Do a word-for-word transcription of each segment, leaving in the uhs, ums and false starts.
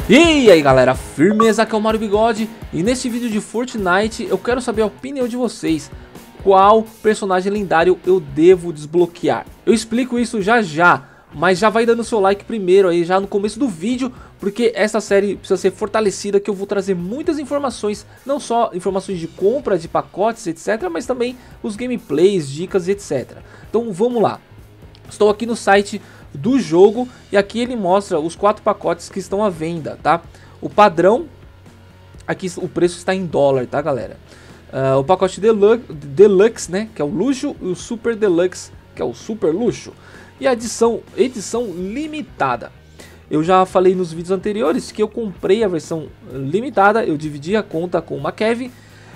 E aí galera, firmeza, aqui é o Mario Bigode. E nesse vídeo de Fortnite eu quero saber a opinião de vocês. Qual personagem lendário eu devo desbloquear? Eu explico isso já já, mas já vai dando seu like primeiro aí, já no começo do vídeo, porque essa série precisa ser fortalecida, que eu vou trazer muitas informações, não só informações de compra de pacotes, etc, mas também os gameplays, dicas, etcétera. Então vamos lá. Estou aqui no site do jogo e aqui ele mostra os quatro pacotes que estão à venda, tá? O padrão, aqui o preço está em dólar, tá galera? Uh, o pacote Deluxe, Deluxe, né, que é o luxo, e o Super Deluxe, que é o super luxo, e a edição, edição limitada. Eu já falei nos vídeos anteriores que eu comprei a versão limitada, eu dividi a conta com uma Kev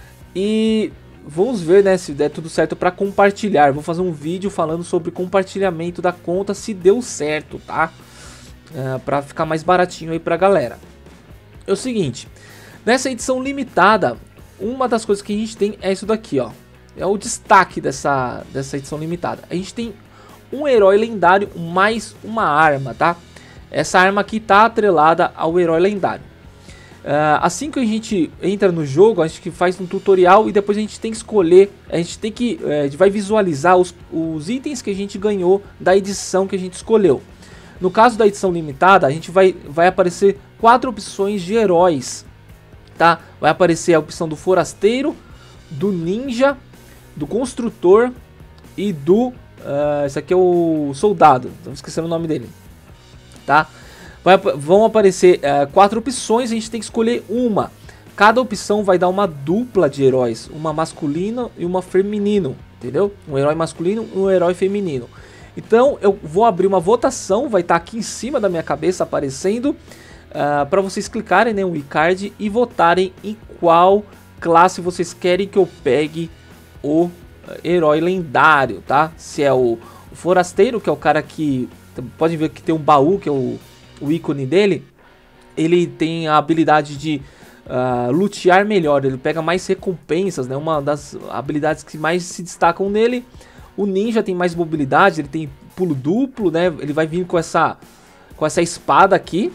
e vamos ver, né, se der tudo certo para compartilhar. Vou fazer um vídeo falando sobre compartilhamento da conta, se deu certo, tá? Uh, para ficar mais baratinho aí pra galera. É o seguinte, nessa edição limitada, uma das coisas que a gente tem é isso daqui, ó. É o destaque dessa, dessa edição limitada. A gente tem um herói lendário mais uma arma, tá? Essa arma aqui tá atrelada ao herói lendário. Uh, assim que a gente entra no jogo, a gente faz um tutorial e depois a gente tem que escolher, a gente tem que, uh, a gente vai visualizar os, os itens que a gente ganhou da edição que a gente escolheu. No caso da edição limitada, a gente vai, vai aparecer quatro opções de heróis, tá? Vai aparecer a opção do forasteiro, do ninja, do construtor e do, uh, esse aqui é o soldado, estou esquecendo o nome dele, tá? Vai, vão aparecer uh, quatro opções, a gente tem que escolher uma. Cada opção vai dar uma dupla de heróis, uma masculina e uma feminino, entendeu? Um herói masculino e um herói feminino. Então eu vou abrir uma votação, vai estar aqui em cima da minha cabeça aparecendo, uh, para vocês clicarem, né, um iCard e votarem em qual classe vocês querem que eu pegue o uh, herói lendário, tá? Se é o, o forasteiro, que é o cara que pode ver que tem um baú, que é o o ícone dele, ele tem a habilidade de uh, lutear melhor, ele pega mais recompensas, né? Uma das habilidades que mais se destacam nele. O ninja tem mais mobilidade, ele tem pulo duplo, né? Ele vai vir com essa, com essa espada aqui.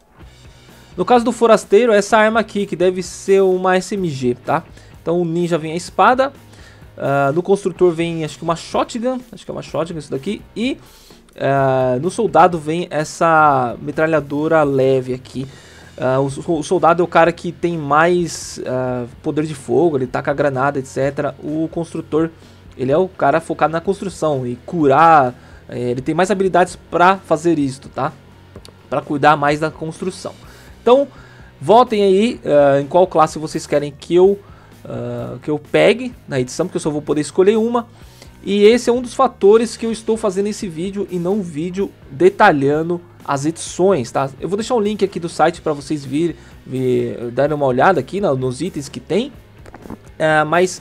No caso do forasteiro, essa arma aqui, que deve ser uma S M G, tá? Então o ninja vem a espada, uh, no construtor vem acho que uma shotgun, acho que é uma shotgun isso daqui, e Uh, no soldado vem essa metralhadora leve aqui. Uh, o, o soldado é o cara que tem mais uh, poder de fogo, ele taca granada, etcétera. O construtor, ele é o cara focado na construção e curar. Uh, ele tem mais habilidades para fazer isso, tá? Para cuidar mais da construção. Então, votem aí uh, em qual classe vocês querem que eu, uh, que eu pegue na edição, porque eu só vou poder escolher uma. E esse é um dos fatores que eu estou fazendo esse vídeo e não um vídeo detalhando as edições, tá? Eu vou deixar um link aqui do site para vocês virem, vir, darem uma olhada aqui no, nos itens que tem. Uh, mas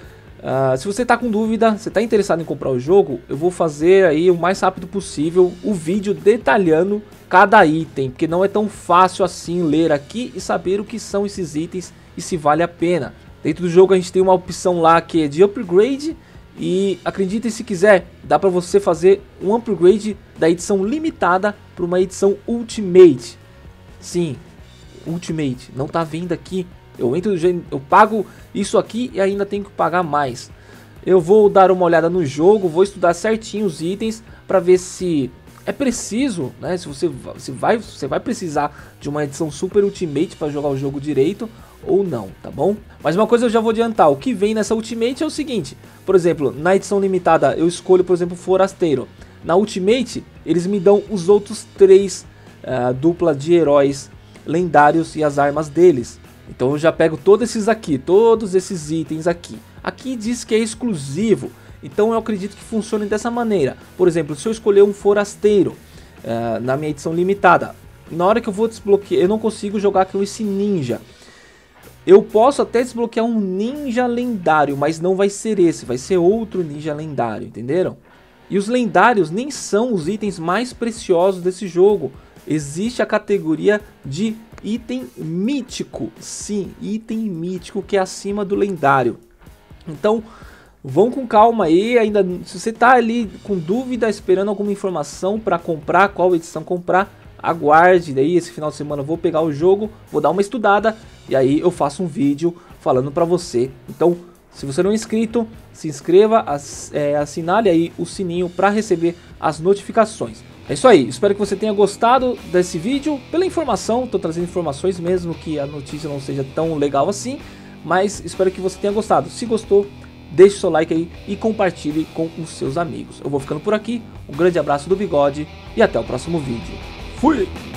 uh, se você está com dúvida, você está interessado em comprar o jogo, eu vou fazer aí o mais rápido possível o vídeo detalhando cada item, porque não é tão fácil assim ler aqui e saber o que são esses itens e se vale a pena. Dentro do jogo a gente tem uma opção lá que é de upgrade. E acreditem se quiser, dá pra você fazer um upgrade da edição limitada para uma edição Ultimate. Sim, Ultimate, não tá vendo aqui. Eu entro, eu pago isso aqui e ainda tenho que pagar mais. Eu vou dar uma olhada no jogo, vou estudar certinho os itens para ver se é preciso, né? Se você, se vai, você vai precisar de uma edição Super Ultimate para jogar o jogo direito ou não, tá bom? Mas uma coisa eu já vou adiantar, o que vem nessa Ultimate é o seguinte, por exemplo, na edição limitada eu escolho, por exemplo, Forasteiro. Na Ultimate, eles me dão os outros três uh, dupla de heróis lendários e as armas deles. Então eu já pego todos esses aqui, todos esses itens aqui. Aqui diz que é exclusivo, então eu acredito que funcione dessa maneira. Por exemplo, se eu escolher um Forasteiro uh, na minha edição limitada, na hora que eu vou desbloquear, eu não consigo jogar com esse ninja. Eu posso até desbloquear um ninja lendário, mas não vai ser esse, vai ser outro ninja lendário, entenderam? E os lendários nem são os itens mais preciosos desse jogo. Existe a categoria de item mítico, sim, item mítico que é acima do lendário. Então, vão com calma aí, ainda se você tá ali com dúvida, esperando alguma informação para comprar, qual edição comprar, aguarde, daí esse final de semana eu vou pegar o jogo, vou dar uma estudada e aí eu faço um vídeo falando pra você. Então, se você não é inscrito, se inscreva, ass é, assinale aí o sininho para receber as notificações. É isso aí, espero que você tenha gostado desse vídeo. Pela informação, estou trazendo informações mesmo que a notícia não seja tão legal assim, mas espero que você tenha gostado. Se gostou, deixe seu like aí e compartilhe com os seus amigos. Eu vou ficando por aqui, um grande abraço do Bigode e até o próximo vídeo. Fui!